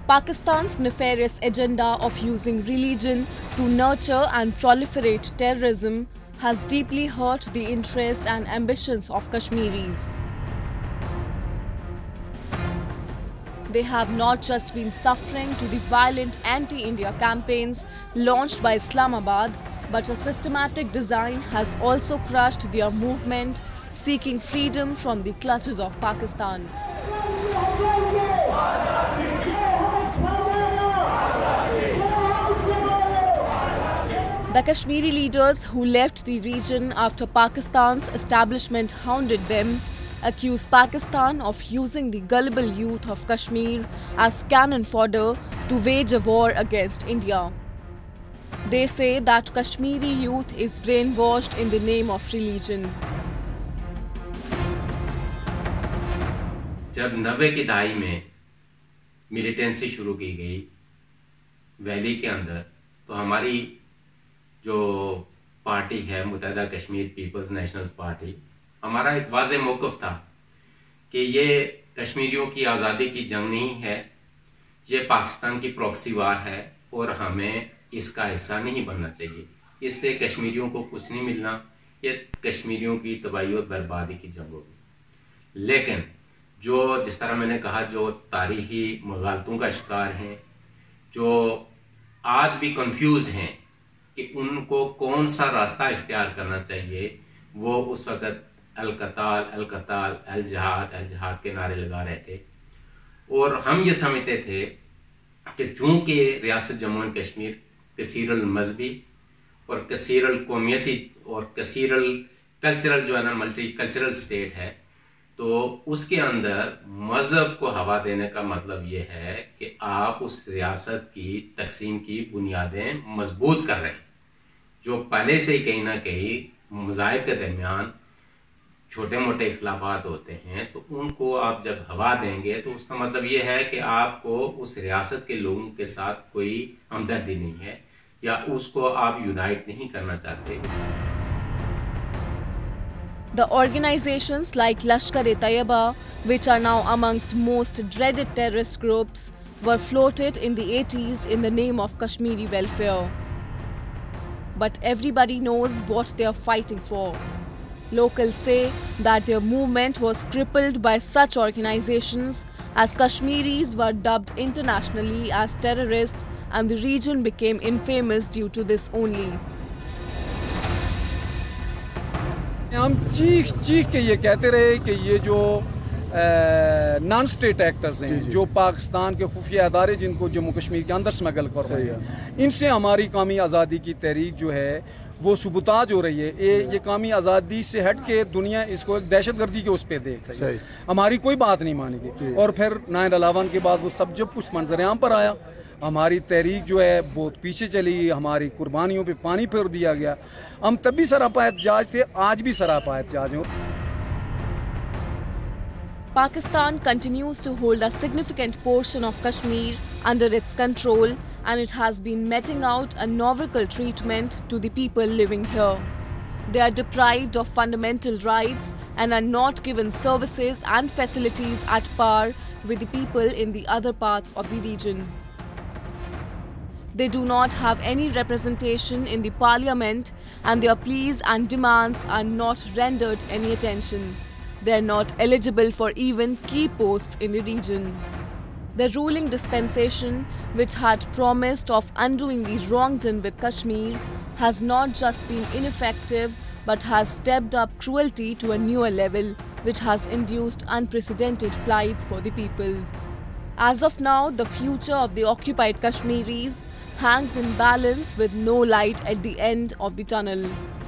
Pakistan's nefarious agenda of using religion to nurture and proliferate terrorism has deeply hurt the interests and ambitions of Kashmiris. They have not just been suffering to the violent anti-India campaigns launched by Islamabad, but a systematic design has also crushed their movement seeking freedom from the clutches of Pakistan. The Kashmiri leaders who left the region after Pakistan's establishment hounded them accuse Pakistan of using the gullible youth of Kashmir as cannon fodder to wage a war against India. They say that Kashmiri youth is brainwashed in the name of religion. जब 90 की दहाई में militancy शुरू की गई valley के अंदर, तो हमारी जो पार्टी है Muttahida Kashmir peoples national party, हमारा एक वाज़ेह मौक़िफ़ था कि ये कश्मीरियों की आज़ादी की जंग नहीं है, ये पाकिस्तान की प्रॉक्सी वार है और हमें इसका हिस्सा नहीं बनना चाहिए। इससे कश्मीरियों को कुछ नहीं मिलना, ये कश्मीरियों की तबाही और बर्बादी की जंग होगी। लेकिन जो जिस तरह मैंने कहा, जो तारीखी मगालतों का शिकार हैं, जो आज भी कंफ्यूज्ड हैं कि उनको कौन सा रास्ता इख्तियार करना चाहिए, वो उस वक़्त अल-कताल अल-कताल अल-जहाद के नारे लगा रहे थे। और हम ये समझते थे कि चूँकि रियासत जम्मू एंड कश्मीर कसीरल मजहबी और कसीरल कौमियती और कसीरल कल्चरल जो है ना मल्टी कल्चरल स्टेट है, तो उसके अंदर मजहब को हवा देने का मतलब ये है कि आप उस रियासत की तकसीम की बुनियादें मजबूत कर रहे हैं। जो पहले से ही कहीं ना कहीं मज़ाहिब के दरमियान छोटे मोटे इख्लाफात होते हैं, तो उनको आप जब हवा देंगे तो उसका मतलब ये है कि आपको उस रियासत के लोगों के साथ कोई हमदर्दी नहीं है या उसको आप यूनाइट नहीं करना चाहते। The organizations like Lashkar-e-Taiba, which are now amongst most dreaded terrorist groups, were floated in the 80s in the name of Kashmiri welfare. But everybody knows what they are fighting for. Locals say that their movement was crippled by such organizations, as Kashmiris were dubbed internationally as terrorists and the region became infamous due to this only. हम चीख चीख के ये कहते रहे कि ये जो नॉन स्टेट एक्टर्स हैं, जो पाकिस्तान के खुफिया अदारे जिनको जम्मू कश्मीर के अंदर स्मगल कर रहे हैं, इनसे हमारी कौमी आज़ादी की तहरीक जो है वो सुबुताज हो रही है। ये कौमी आज़ादी से हट के दुनिया इसको एक दहशतगर्दी के उस पर देख रही है। हमारी कोई बात नहीं मानेगी। और फिर 9/11 के बाद वो सब जब कुछ मंजरेआम पर आया, हमारी तहरीक जो है बहुत पीछे चली, हमारी कुर्बानियों पे पानी फेर दिया गया। हम तब भी सरापा एहतजाज थे, आज भी सरापा एहतजाज हैं। Pakistan continues to hold a significant portion of Kashmir under its control, and it has been meting out a novel treatment to the people living here. They are deprived of fundamental rights and are not given services and facilities at par with the people in the other parts of the region. They do not have any representation in the parliament, and their pleas and demands are not rendered any attention. They are not eligible for even key posts in the region. The ruling dispensation, which had promised of undoing the wrong done with Kashmir, has not just been ineffective but has stepped up cruelty to a newer level, which has induced unprecedented plights for the people. As of now, the future of the occupied Kashmiris hangs in balance with no light at the end of the tunnel.